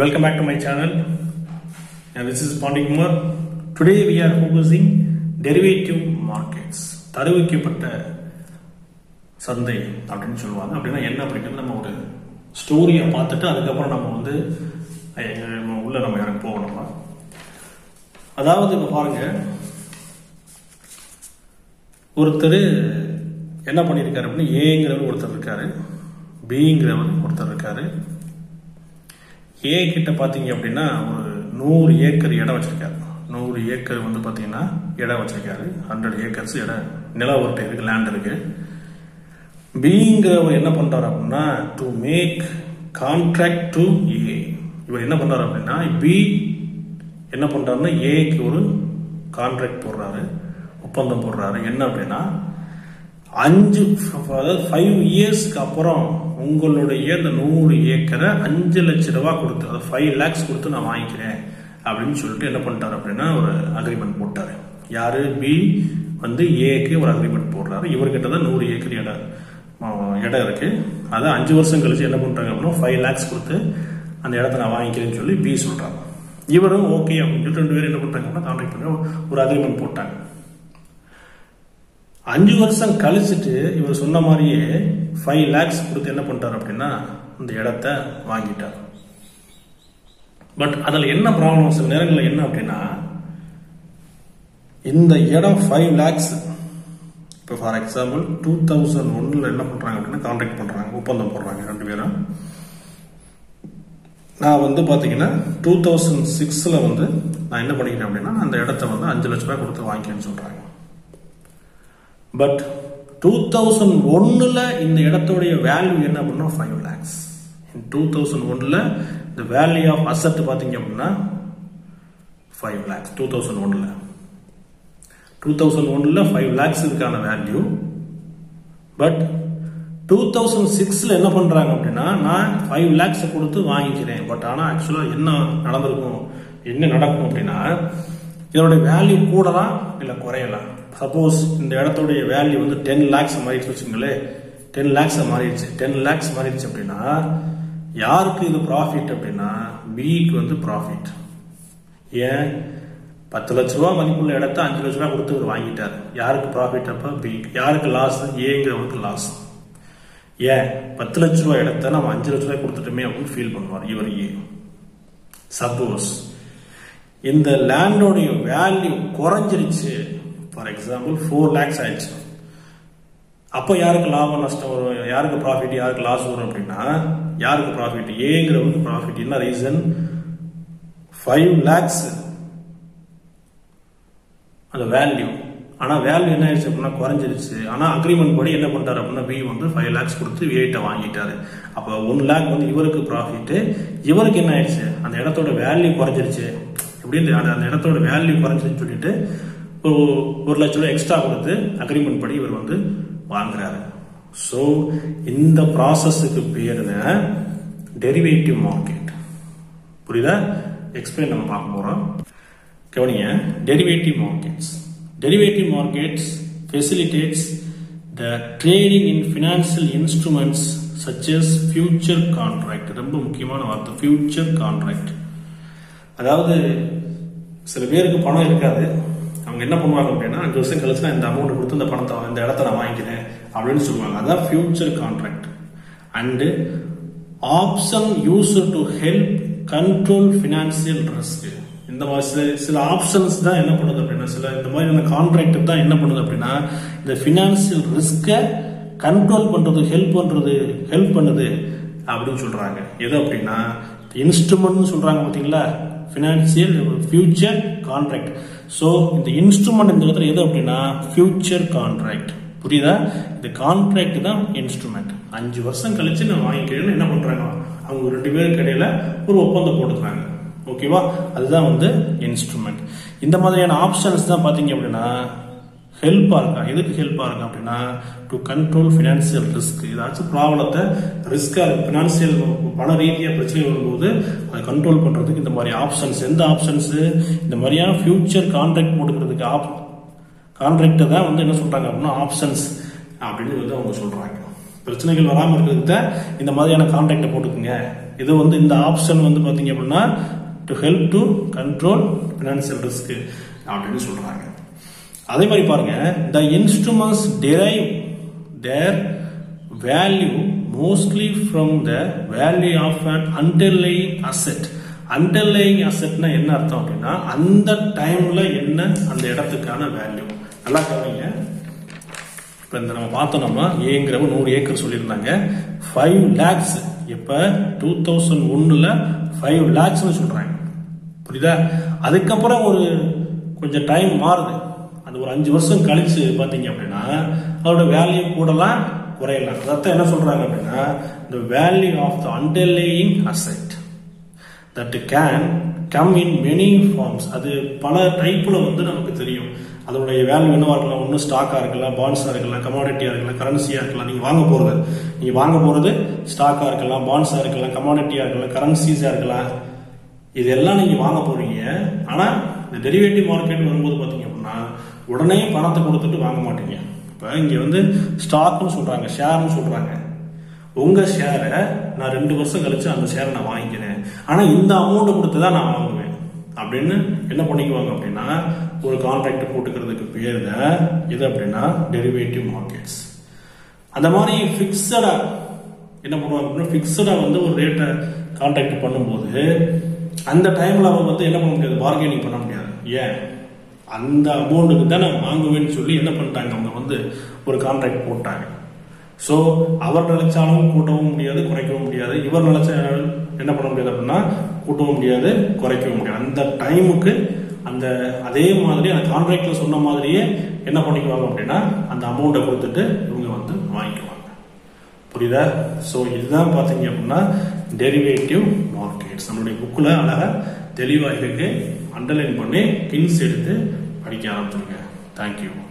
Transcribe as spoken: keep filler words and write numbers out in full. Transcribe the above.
Welcome back to my channel, and this is Pandi Kumar. Today we are focusing derivative markets. தருவிக்கப்பட்ட சந்தை அப்படின்னு சொல்லுவாங்க. அப்படின்னா என்ன அப்படிங்கிறது நம்ம ஒரு ஸ்டோரியை பார்த்துட்டு அதுக்கப்புறம் நம்ம வந்து உள்ள நம்ம எனக்கு போகணுமா. அதாவது இப்போ பாருங்க, ஒருத்தர் என்ன பண்ணியிருக்காரு அப்படின்னு ஏங்கிறவர் ஒருத்தர் இருக்காரு, பிங்கிறவர் ஒருத்தர் இருக்காரு. ஏ கிட்ட பார்த்தீங்க அப்படின்னா ஒரு நூறு ஏக்கர் இடம் வச்சிருக்காரு. நூறு ஏக்கர் வந்து பார்த்தீங்கன்னா இடம் வச்சிருக்காரு. ஹண்ட்ரட் ஏக்கர்ஸ் இடம் நில ஒருட்ட இருக்கு, லேண்ட் இருக்கு. பிங்கிறவர் என்ன பண்றாரு அப்படின்னா to make contract to A. இவர் என்ன பண்றாரு அப்படின்னா பி என்ன பண்றாருன்னா ஏக்கு ஒரு கான்ட்ராக்ட் போடுறாரு, ஒப்பந்தம் போடுறாரு. என்ன அப்படின்னா அஞ்சு அதாவது ஃபைவ் இயர்ஸ்க்கு அப்புறம் உங்களுடைய இந்த நூறு ஏக்கரை அஞ்சு லட்சம் ரூபாய் கொடுத்து, அதாவது ஃபைவ் லேக்ஸ் கொடுத்து நான் வாங்கிக்கிறேன் அப்படின்னு சொல்லிட்டு என்ன பண்ணிட்டாரு அப்படின்னா ஒரு அக்ரிமெண்ட் போட்டாரு. யாரு? பி வந்து ஏக்கு ஒரு அக்ரிமெண்ட் போடுறாரு. இவர்கிட்ட தான் நூறு ஏக்கர் இடம் இடம் இருக்கு. அதை அஞ்சு வருஷம் கழிச்சு என்ன பண்றாங்க அப்படின்னா ஃபைவ் லேக்ஸ் கொடுத்து அந்த இடத்த நான் வாங்கிக்கிறேன்னு சொல்லி பி சொல்றாங்க. இவரும் ஓகே அப்படின்னு சொல்லிட்டு ரெண்டு பேரும் என்ன பண்றாங்கன்னா கான்ட்ராக்ட் பண்ணி ஒரு அக்ரிமெண்ட் போட்டாங்க. அஞ்சு வருஷம் கழிச்சுட்டு இவர் சொன்ன மாதிரியே ஃபைவ் லேக்ஸ் கொடுத்து என்ன பண்ணிட்டார் அப்படின்னா இந்த இடத்த வாங்கிட்டார். பட் அதில் என்ன ப்ராப்ளம் சில நேரங்களில் என்ன அப்படின்னா இந்த இடம் ஃபைவ் லேக்ஸ் இப்போ ஃபார் எக்ஸாம்பிள் டூ தௌசண்ட் ஒன்ல என்ன பண்றாங்க அப்படின்னா கான்ட்ராக்ட் பண்றாங்க, ஒப்பந்தம் போடுறாங்க ரெண்டு பேரும். நான் வந்து பாத்தீங்கன்னா டூ தௌசண்ட் சிக்ஸ்ல வந்து நான் என்ன பண்ணிக்கிறேன் அப்படின்னா அந்த இடத்த வந்து அஞ்சு லட்ச ரூபாய் கொடுத்து வாங்கிக்கன்னு சொல்றாங்க. பட் டூ தௌசண்ட் ஒன்னுல இந்த இடத்துடைய வேல்யூ என்ன அப்படின்னா ஃபைவ் லேக்ஸ். டூ தௌசண்ட் ஒன்ல இந்த வேல்யூ ஆஃப் அசட் பாத்தீங்க அப்படின்னா ஃபைவ் லேக்ஸ். டூ தௌசண்ட் ஒன்ல டூ தௌசண்ட் ஒன்ல ஃபைவ் லேக்ஸ் இதுக்கான வேல்யூ. பட் டூ தௌசண்ட் சிக்ஸ்ல என்ன பண்றாங்க அப்படின்னா நான் ஃபைவ் லேக்ஸ் கொடுத்து வாங்கிக்கிறேன். பட் ஆனா ஆக்சுவலா என்ன நடந்திருக்கும், என்ன நடக்கும் அப்படின்னா இதோட வேல்யூ கூடலாம் இல்ல குறையலாம். சப்போஸ் இந்த இடத்துடைய வேல்யூ வந்து டென் லேக்ஸ் மாறிடுச்சு வச்சுங்களேன், டென் லேக்ஸ் மாறிடுச்சு டென் லேக்ஸ் மாறிடுச்சு அப்படின்னா யாருக்கு இது ப்ராஃபிட் அப்படின்னா பிக்கு வந்து ப்ராஃபிட். ஏன்? பத்து லட்ச ரூபா மதிப்புள்ள இடத்த அஞ்சு லட்ச ரூபா கொடுத்து இவர் வாங்கிட்டார். யாருக்கு ப்ராஃபிட் அப்ப பி. யாருக்கு லாஸ்? ஏங்கிறவருக்கு லாஸ். ஏன்? பத்து லட்ச ரூபாய் இடத்த நம்ம அஞ்சு லட்ச ரூபாய் கொடுத்துட்டுமே அப்படின்னு ஃபீல் பண்ணுவார் இவர் ஏ. சப்போஸ் இந்த லேண்டோடைய வேல்யூ குறைஞ்சிருச்சு, ஃபார் எக்ஸாம்பிள் ஃபோர் லேக்ஸ் ஆயிடுச்சு, அப்போ யாருக்கு லாபம் நஷ்டம் வரும், யாருக்கு ப்ராஃபிட் யாருக்கு லாஸ் வரும் அப்படின்னா யாருக்கு ப்ராஃபிட்? ஏங்கிறவருக்கு ப்ராஃபிட். என்ன ரீசன்? ஃபைவ் லேக்ஸ் அந்த வேல்யூ, ஆனா வேல்யூ என்ன ஆயிடுச்சு அப்படின்னா குறைஞ்சிருச்சு. ஆனா அக்ரிமெண்ட் படி என்ன பண்றாரு அப்படின்னா பி வந்து ஃபைவ் லேக்ஸ் கொடுத்து ஏட்ட வாங்கிட்டாரு. அப்ப ஒன் லேக் வந்து இவருக்கு ப்ராஃபிட். இவருக்கு என்ன ஆயிடுச்சு? அந்த இடத்தோட வேல்யூ குறைஞ்சிருச்சு. எப்படின்னு அந்த இடத்தோட வேல்யூ குறைஞ்சிருச்சுன்னு சொல்லிட்டு ஒரு லட்ச ரூபாய் எக்ஸ்ட்ரா கொடுத்து அக்ரிமெண்ட் படி இவர் வந்து வாங்குறாரு. ஸோ இந்த ப்ராசஸுக்கு பேரு டெரிவேட்டிவ் மார்க்கெட். புரியுதா? எக்ஸ்பிளைன் நம்ம பார்க்க போறோம். கவனிங்க, derivative markets. Derivative markets facilitates the trading in financial instruments such as future contract. ரொம்ப முக்கியமான வார்த்தை future contract. அதாவது சில பேருக்கு பணம் இருக்காது, அவங்க என்ன பண்ணுவாங்க அப்படின்னா அஞ்சு வருஷம் கழிச்சு நான் இந்த அமௌண்ட் கொடுத்து இந்த பணத்தை இந்த இடத்த நான் வாங்கிக்கிறேன் அப்படின்னு சொல்லுவாங்க. அதான் future contract. And option used to help control financial risk. இந்த மாதிரி சில சில ஆப்ஷன்ஸ் தான் என்ன பண்ணுது அப்படின்னா சில இந்த மாதிரியான கான்ட்ராக்ட் தான் என்ன பண்ணுது அப்படின்னா இந்த பினான்சியல் ரிஸ்கை கண்ட்ரோல் பண்றது ஹெல்ப் பண்றது ஹெல்ப் பண்ணுது அப்படின்னு சொல்றாங்க. எது அப்படின்னா இன்ஸ்ட்ருமெண்ட் சொல்றாங்க பாத்தீங்களா, பினான்சியல் ஃபியூச்சர் கான்ட்ராக்ட். ஸோ இந்த இன்ஸ்ட்ருமெண்ட் இந்த இடத்துல எது அப்படின்னா ஃபியூச்சர் கான்ட்ராக்ட். புரியுதா? இந்த கான்ட்ராக்ட் தான் இன்ஸ்ட்ருமெண்ட். அஞ்சு வருஷம் கழிச்சு நான் வாங்கிக்கிறேன்னு என்ன பண்றாங்க, அவங்க ரெண்டு பேருக்கு இடையில ஒரு ஒப்பந்தம் போட்டுக்கிறாங்க. ஓகேவா? அதுதான் வந்து இன்ஸ்ட்ருமெண்ட். இந்த மாதிரியான ஆப்ஷன்ஸ் தான் பாத்தீங்க அப்படின்னா ஹெல்ப்பா இருக்கா. எதுக்கு ஹெல்ப்பா இருக்கா அப்படின்னா டு கண்ட்ரோல் பினான்சியல் ரிஸ்க். ஏதாச்சும் ப்ராப்ளத்தை ரிஸ்கா பினான்சியல் பண ரீதியா பிரச்சனை வரும்போது அதை கண்ட்ரோல் பண்றதுக்கு இந்த மாதிரி ஆப்ஷன்ஸ். எந்த ஆப்ஷன்ஸ்? இந்த மாதிரியான ஃபியூச்சர் கான்ட்ராக்ட் போட்டுக்கிறதுக்கு ஆப் கான்ட்ராக்ட் தான் வந்து என்ன சொல்றாங்க அப்படின்னா ஆப்ஷன்ஸ் அப்படின்னு வந்து அவங்க சொல்றாங்க. பிரச்சனைகள் வராமல் இருக்கிறதுக்கு இந்த மாதிரியான கான்ட்ராக்டை போட்டுக்குங்க. இது வந்து இந்த ஆப்ஷன் வந்து பாத்தீங்க அப்படின்னா to help to control financial risk அப்படின்னு சொல்றாங்க. அதே மாதிரி பாருங்க, the instruments derive their value mostly from the value of an underlying asset. Underlying அசெட்னா என்ன அர்த்தம் அப்படின்னா அந்த டைம்ல என்ன அந்த இடத்துக்கான வேல்யூ. நல்லா கவனிங்க. இப்ப இந்த நம்ம பார்த்தோம்னா ஏங்கிறவ நூறு ஏக்கர் சொல்லியிருந்தாங்க, ஃபைவ் லேக்ஸ் இப்ப டூ தௌசண்ட் ஒன்னுல ஃபைவ் லேக்ஸ் சொல்றாங்க. புரியுதா? அதுக்கப்புறம் ஒரு கொஞ்சம் டைம் மாறுது, அது ஒரு அஞ்சு வருஷம் கழிச்சு பாத்தீங்க அப்படின்னா அதோட வேல்யூ கூடலாம் குறையலாம். அதான் என்ன சொல்றாங்க அப்படின்னா the value of the underlying asset that can come in many forms. அது பல டைப்ல வந்து நமக்கு தெரியும். அதோடைய வேல்யூ என்னவா இருக்கலாம், ஒன்று ஸ்டாக்கா இருக்கலாம், பாண்ட்ஸா இருக்கலாம், கமாடிட்டியா இருக்கலாம், கரன்சியா இருக்கலாம். நீங்க வாங்க போறது நீங்க வாங்க போறது ஸ்டாக்கா இருக்கலாம், பாண்ட்ஸா இருக்கலாம், கமாடிட்டியா இருக்கலாம், கரன்சிஸா இருக்கலாம். இதெல்லாம் நீங்க வாங்க போறீங்க. ஆனா இந்த டெரிவேட்டிவ் மார்க்கெட் வரும்போது பாத்தீங்க அப்படின்னா உடனே பணத்தை கொடுத்துட்டு வாங்க மாட்டீங்க. இப்ப இங்க வந்து ஸ்டாக்னு சொல்றாங்க, ஷேர்னு சொல்றாங்க. உங்க ஷேரை நான் ரெண்டு வருஷம் கழிச்சு அந்த ஷேரை நான் வாங்கிக்கிறேன், ஆனா இந்த அமௌண்ட் கொடுத்து தான் நான் வாங்குவேன் அப்படின்னு என்ன பண்ணிக்குவாங்க அப்படின்னா ஒரு கான்ட்ராக்ட் போட்டுக்கிறதுக்கு பேரு இது அப்படின்னா டெரிவேட்டிவ் மார்க்கெட்ஸ். அந்த மாதிரி பிக்சடா என்ன பண்ணுவாங்க அப்படின்னா பிக்சடா வந்து ஒரு ரேட்டை கான்ட்ராக்ட் பண்ணும்போது அந்த டைம்ல அவங்க வந்து என்ன பண்ண முடியாது, பார்கெனிங் பண்ண முடியாது. ஏன்? அந்த அமௌண்ட்டுக்கு தான் நான் வாங்குவேன்னு சொல்லி என்ன பண்ணிட்டாங்க, அவங்க வந்து ஒரு கான்ட்ராக்ட் போட்டாங்க. ஸோ அவர் நினைச்சாலும் கூட்டவும் முடியாது, குறைக்கவும் முடியாது. இவர் நினைச்சா என்ன பண்ண முடியாது அப்படின்னா கூட்டவும் முடியாது, குறைக்கவும் முடியாது. அந்த டைமுக்கு அந்த அதே மாதிரி அந்த கான்ட்ராக்ட்ல சொன்ன மாதிரியே என்ன பண்ணிக்குவாங்க அப்படின்னா அந்த அமௌண்ட்டை கொடுத்துட்டு இவங்க வந்து வாங்கிக்குவாங்க. புரியுதா? ஸோ இதுதான் பார்த்தீங்க அப்படின்னா டெரிவேட்டிவ் மார்க்கெட்ஸ். நம்மளுடைய புக்கில் அழகா தெளிவாக இருக்கு. அண்டர்லைன் பண்ணி பின்ஸ் எடுத்து படிக்க ஆரம்பிச்சிருங்க. தேங்க்யூ.